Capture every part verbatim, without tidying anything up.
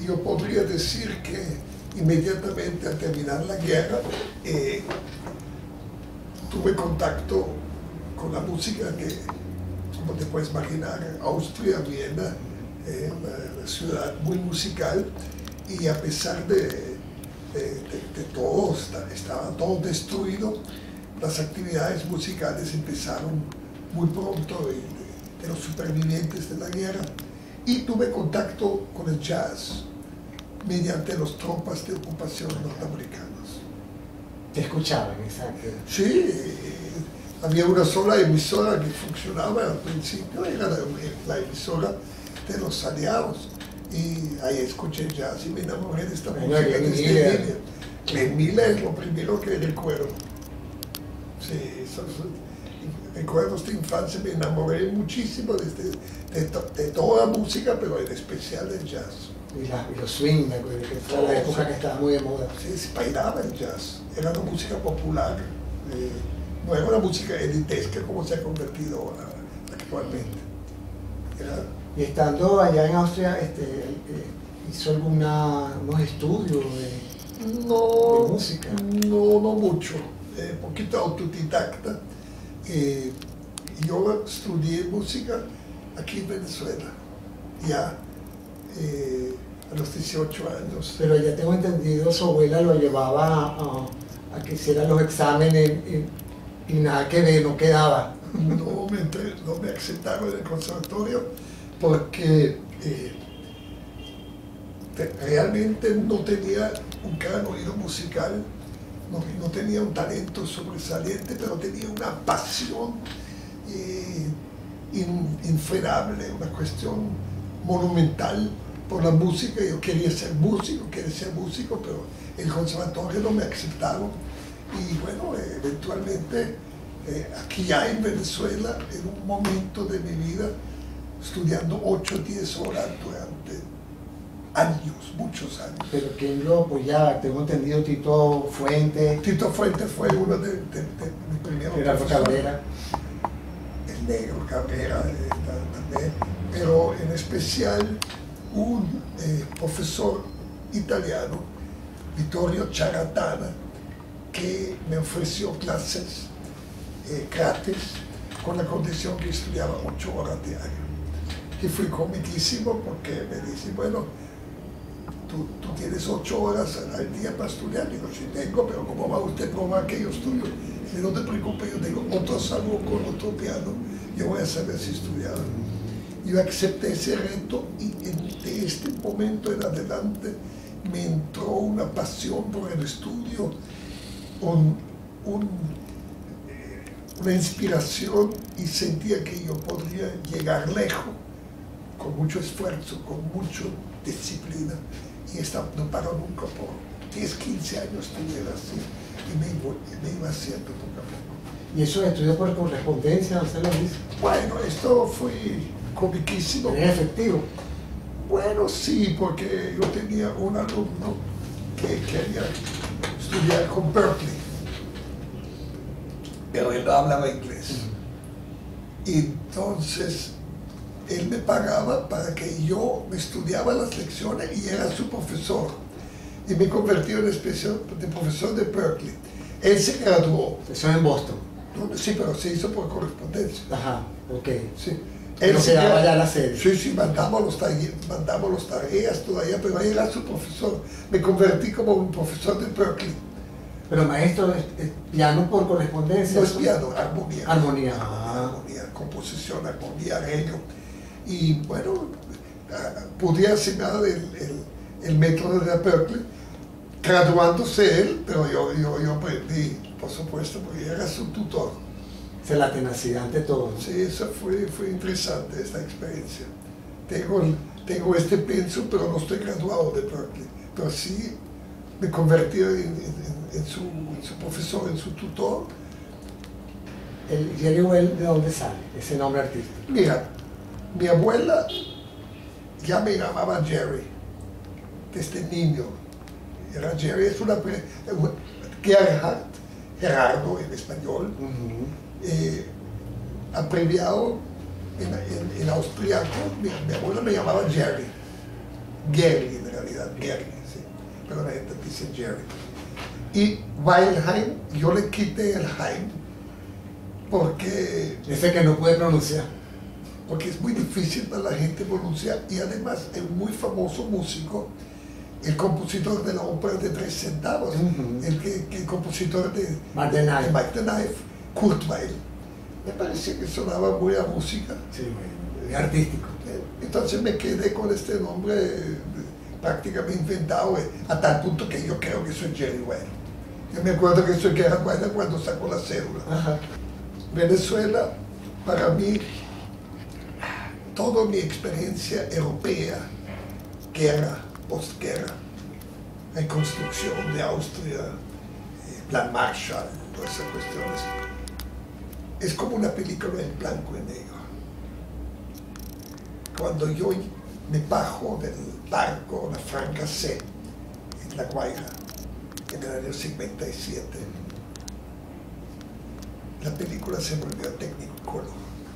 yo podría decir que inmediatamente al terminar la guerra eh, tuve contacto con la música que, como te puedes imaginar, Austria, Viena, eh, una, una ciudad muy musical, y a pesar de, de, de, de todo, está, estaba todo destruido, las actividades musicales empezaron muy pronto de, de, de los supervivientes de la guerra, y tuve contacto con el jazz mediante las tropas de ocupación norteamericanas. ¿Te escuchaban, exacto? Sí, había una sola emisora que funcionaba al principio, era la, la emisora de los aliados, y ahí escuché jazz y me enamoré de esta bueno, música desde niña. Glenn Miller es lo primero que recuerdo. Sí, esos recuerdos de infancia, me enamoré muchísimo de, de, de, de toda la música, pero en especial del jazz. Y, la, y los swing, me acuerdo, que fue la época que estaba muy de moda. Sí, se bailaba el jazz, era una música popular, eh, no era una música elitesca como se ha convertido ahora, actualmente. Era, y estando allá en Austria, este, eh, ¿hizo alguna, unos estudios de, no, de música? No, no mucho, eh, poquito autodidacta. Eh, yo estudié música aquí en Venezuela, ya eh, a los dieciocho años. Pero ya tengo entendido, su abuela lo llevaba a, a que hiciera los exámenes y, y nada que ver, no quedaba. No me, entré, no me aceptaron en el conservatorio porque eh, te, realmente no tenía un gran oído musical, no, no tenía un talento sobresaliente, pero tenía una pasión eh, in, infrenable, una cuestión monumental por la música. Yo quería ser músico, quería ser músico, pero el conservatorio no me aceptaron. Y bueno, eh, eventualmente eh, aquí ya en Venezuela, en un momento de mi vida, estudiando ocho o diez horas durante años, muchos años. Pero ¿quién lo apoyaba? Tengo entendido Tito Fuentes. Tito Fuentes fue uno de, de, de mis primeros Gerardo Cabrera. El negro Cabrera eh, también, pero en especial un eh, profesor italiano, Vittorio Charatana, que me ofreció clases eh, gratis con la condición que estudiaba ocho horas diarias. Y fui comiquísimo porque me dice, bueno, tú, tú tienes ocho horas al día para estudiar. Digo, sí tengo, pero ¿cómo va usted a probar que yo estudio? Y no te preocupes, yo tengo otro salón con otro piano, yo voy a saber si estudiar. Yo acepté ese reto y de este momento en adelante me entró una pasión por el estudio, un, un, una inspiración, y sentía que yo podría llegar lejos con mucho esfuerzo, con mucha disciplina, y esta no paró nunca. Por diez, quince años estuve así y me, me iba haciendo poco a poco. ¿Y eso estudió por correspondencia? ¿Usted lo dice? Bueno, esto fue comiquísimo. ¿Es efectivo? Bueno, sí, porque yo tenía un alumno que quería estudiar con Berkeley, pero él no hablaba inglés. Y entonces él me pagaba para que yo me estudiaba las lecciones y era su profesor. Y me convertí en especie de profesor de Berkeley. Él se graduó. Eso es en Boston. Sí, pero se hizo por correspondencia. Ajá, ok. Sí. Él se daba ya la serie. Sí, sí, mandamos los, mandamos los tareas todavía, pero él era su profesor. Me convertí como un profesor de Berkeley. Pero maestro, ¿es, es piano por correspondencia? No es piano, armonía. Armonía. Ah. Armonía, composición, armonía, arreglo. Y bueno, pude asignar el, el, el método de Berkeley, graduándose él, pero yo, yo, yo aprendí, por supuesto, porque era su tutor. O sea, la tenacidad ante todo. Sí, eso fue, fue interesante, esta experiencia. Tengo, tengo este penso, pero no estoy graduado de Berkeley. Pero sí me convertí en, en, en, su, en su profesor, en su tutor. ¿El Jerry Well de dónde sale ese nombre artístico? Mira, mi abuela ya me llamaba Jerry desde niño. Era Jerry, es una... Gerhard, Gerardo en español. Uh-huh. Eh, abreviado en, en, en austriaco, mi, mi abuela me llamaba Jerry. Gary en realidad, Gary, sí, pero la gente dice Jerry. Y Weilheim, yo le quité el Heim porque, Ese que no puede pronunciar. porque es muy difícil para la gente pronunciar, y además el muy famoso músico, el compositor de la ópera de tres centavos, Uh-huh. el, que, que el compositor de, Mike the de Knife. Mike the Knife, Kurt Weill, me parecía que sonaba muy a música. Sí, muy artístico. Entonces me quedé con este nombre eh, prácticamente inventado, eh, a tal punto que yo creo que soy Jerry Weill. Yo me acuerdo que soy Gerard Weill cuando sacó la cédula. Ajá. Venezuela, para mí, toda mi experiencia europea, guerra, postguerra, reconstrucción de Austria, eh, plan Marshall, todas esas cuestiones, es como una película en blanco y negro. Cuando yo me bajo del barco, la Franca C, en La Guaira, en el año cincuenta y siete, la película se volvió Technicolor.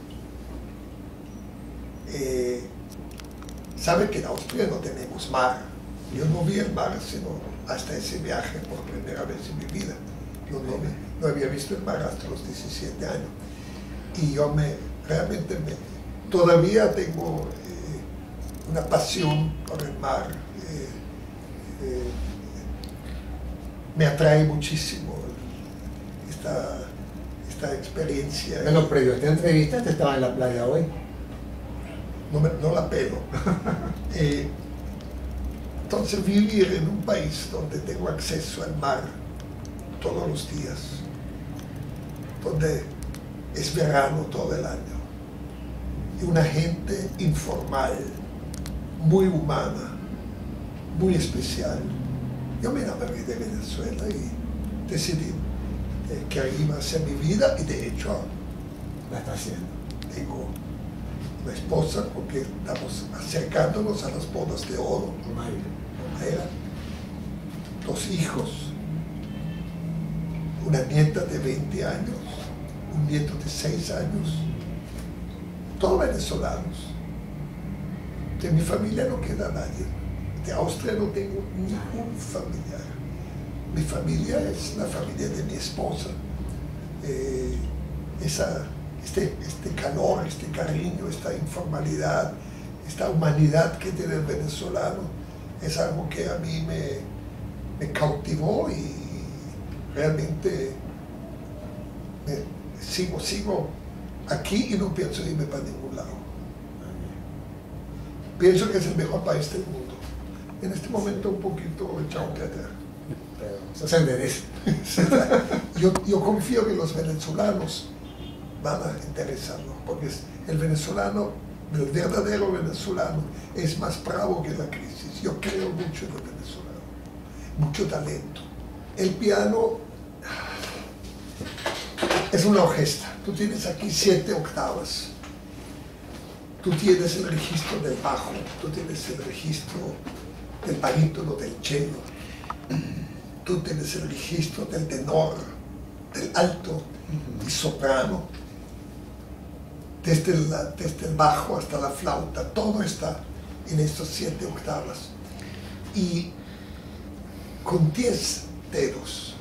Eh, Sabe que en Austria no tenemos mar. Yo no vi el mar sino hasta ese viaje por primera vez en mi vida. Yo no, me, no había visto el mar hasta los diecisiete años. Y yo me, realmente me, todavía tengo eh, una pasión por el mar. Eh, eh, me atrae muchísimo esta, esta experiencia. Bueno, previo a esta entrevista te estaba en la playa hoy. No, me, no la pelo. eh, entonces vivir en un país donde tengo acceso al mar todos los días, donde es verano todo el año, y una gente informal, muy humana, muy especial. Yo me enamoré de Venezuela y decidí eh, que ahí iba a ser mi vida, y de hecho La está haciendo. tengo una esposa porque estamos acercándonos a las bodas de oro. Era dos hijos, una nieta de veinte años, un nieto de seis años, todos venezolanos. De mi familia no queda nadie. De Austria no tengo ningún familiar. Mi familia es la familia de mi esposa. Eh, esa, este, este calor, este cariño, esta informalidad, esta humanidad que tiene el venezolano, es algo que a mí me, me cautivó, y realmente me, sigo, sigo aquí y no pienso irme para ningún lado. Pienso que es el mejor país del mundo. En este momento un poquito echado a perder. Pero eso se endereza. yo, yo confío que los venezolanos van a interesarnos, porque es el venezolano, el verdadero venezolano, es más bravo que la crisis. Yo creo mucho en el venezolano, mucho talento. El piano es una orquesta. Tú tienes aquí siete octavas. Tú tienes el registro del bajo, tú tienes el registro del barítono, del cello, tú tienes el registro del tenor, del alto y soprano, desde el, desde el bajo hasta la flauta, todo está en estas siete octavas. Y con diez dedos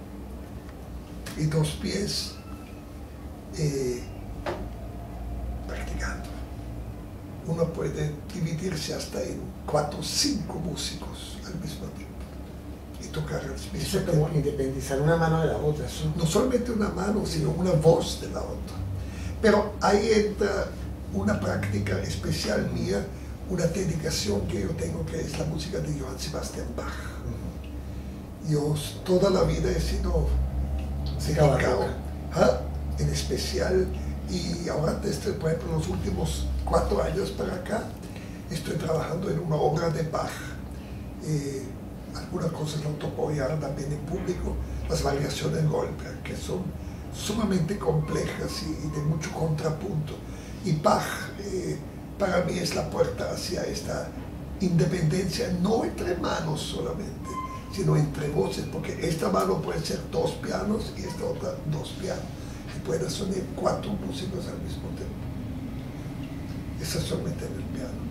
y dos pies, eh, practicando, uno puede dividirse hasta en cuatro o cinco músicos al mismo tiempo y tocar al mismo Eso es tiempo. como independizar una mano de la otra. Eso. No solamente una mano, sino una voz de la otra. Pero ahí entra una práctica especial mía, una dedicación que yo tengo, que es la música de Johann Sebastian Bach. Yo toda la vida he sido dedicado, ¿ah? En especial, y ahora desde, por ejemplo, los últimos cuatro años para acá, estoy trabajando en una obra de Bach. Eh, algunas cosas lo toco ya también en público, las variaciones Goldberg, que son sumamente complejas y, y de mucho contrapunto. Y Bach eh, para mí es la puerta hacia esta independencia, no entre manos solamente, sino entre voces, porque esta mano puede ser dos pianos y esta otra dos pianos, y pueden sonar cuatro músicos al mismo tiempo. Eso solamente en el piano.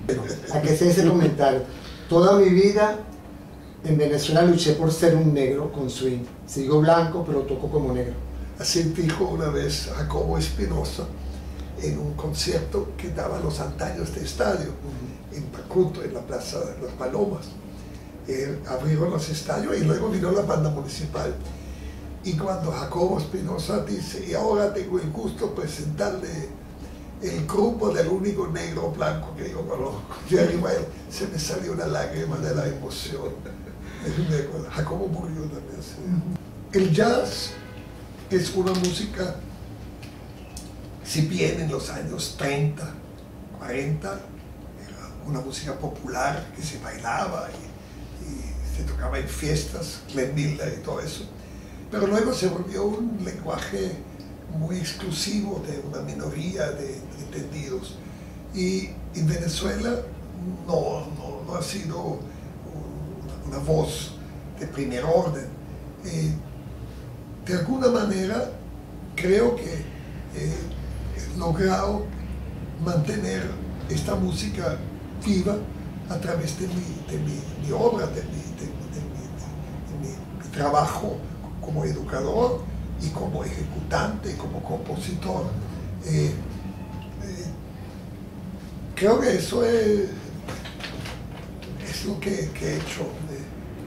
¿A qué se ese comentario? Toda mi vida en Venezuela luché por ser un negro con swing. Sigo blanco, pero toco como negro. Así dijo una vez Jacobo Espinosa en un concierto que daba los antaños de estadio, uh-huh. en Pacuto, en la Plaza de las Palomas. Eh, abrieron los estadios y luego vino la banda municipal. Y cuando Jacobo Espinosa dice, y ahora tengo el gusto de presentarle el grupo del único negro blanco que yo conozco, y arriba se me salió una lágrima de la emoción. Jacobo murió también. ¿Sí? El jazz es una música, si bien en los años treinta, cuarenta, era una música popular que se bailaba y, y se tocaba en fiestas, Glenn Miller y todo eso, pero luego se volvió un lenguaje muy exclusivo de una minoría de entendidos. Y en Venezuela no, no, no ha sido una, una voz de primer orden. Eh, de alguna manera creo que eh, he logrado mantener esta música viva a través de mi, de mi, mi obra, de, mi, de, de, mi, de mi, mi trabajo como educador y como ejecutante y como compositor. Eh, eh, creo que eso es, es lo que, que he hecho. Eh,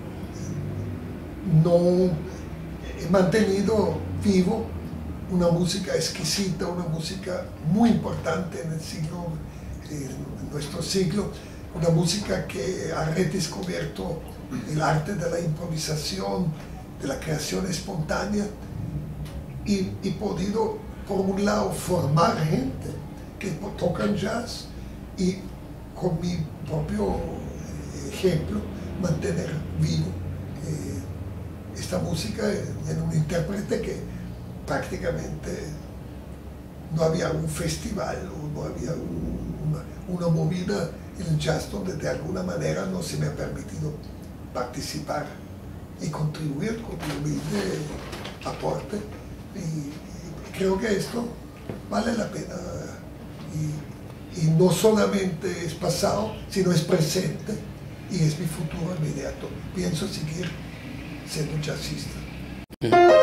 no he mantenido vivo una música exquisita, una música muy importante en el siglo, eh, en nuestro siglo, una música que ha redescubierto el arte de la improvisación, de la creación espontánea, y, y podido, por un lado, formar gente que tocan jazz y, con mi propio ejemplo, mantener vivo eh, esta música en un intérprete que prácticamente no había un festival o no había un, una, una movida en el jazz donde de alguna manera no se me ha permitido participar y contribuir con mi humilde aporte. Y, y creo que esto vale la pena y, y no solamente es pasado, sino es presente y es mi futuro inmediato. Pienso seguir siendo jazzista.